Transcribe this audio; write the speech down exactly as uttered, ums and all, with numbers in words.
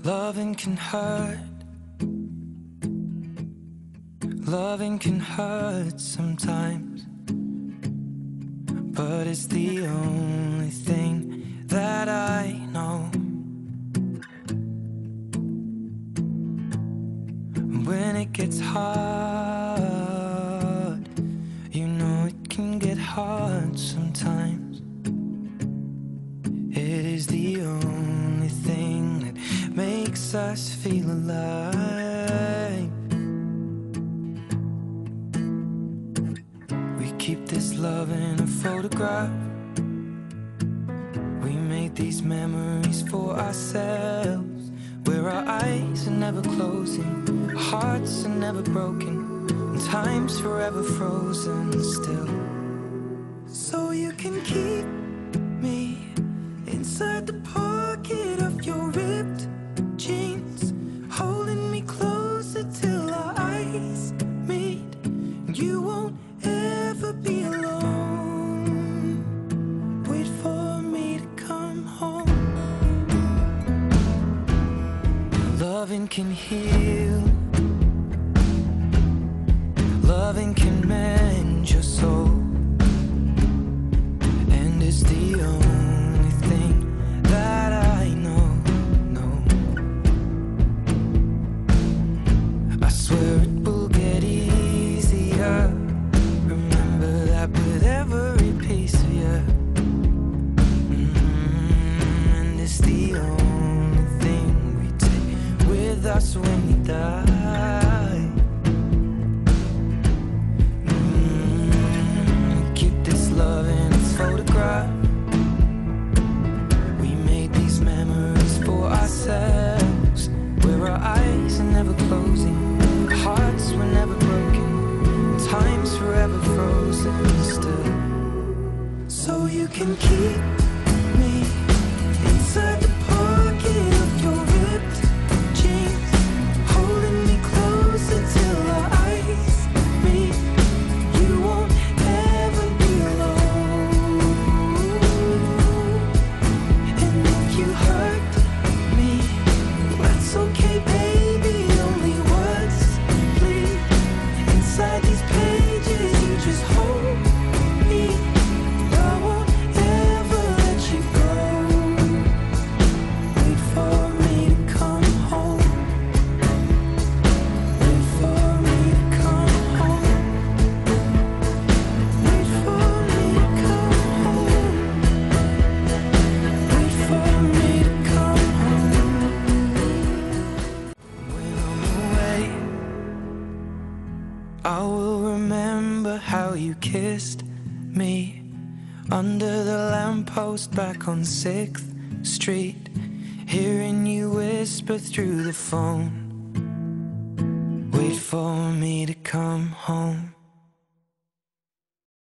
Loving can hurt. Loving can hurt sometimes, but it's the only thing that I know. When it gets hard, you know it can get hard sometimes. It is the only thing that makes us feel alive. We keep this love in a photograph. We made these memories for ourselves, where our eyes are never closing, our hearts are never broken, and time's forever frozen still. So you can keep me inside the pocket of your ripped jeans, holding me closer till our eyes meet. You won't ever be alone. Wait for me to come home. Loving can heal. Loving can mend your soul, and it's the only thing that I know, no. I swear it will get easier. Remember that with every piece of you. Mm-hmm. And it's the only thing we take with us when we die. Mm-hmm. Keep this love in its photograph. We made these memories for ourselves, where our eyes are never closing, our hearts were never broken, time's forever frozen still. So you can keep me inside the pocket of your ripped jeans, holding me closer till our eyes meet. You won't ever be alone. And if you hurt me, that's okay, baby. Only words bleed inside these pages. You just hold me. I won't ever let you go. Wait for me to come home. Wait for me to come home. Wait for me to come home. Wait for me to come home. When I'm away, I will remember how you kissed me under the lamppost back on sixth street, hearing you whisper through the phone. Wait for me to come home.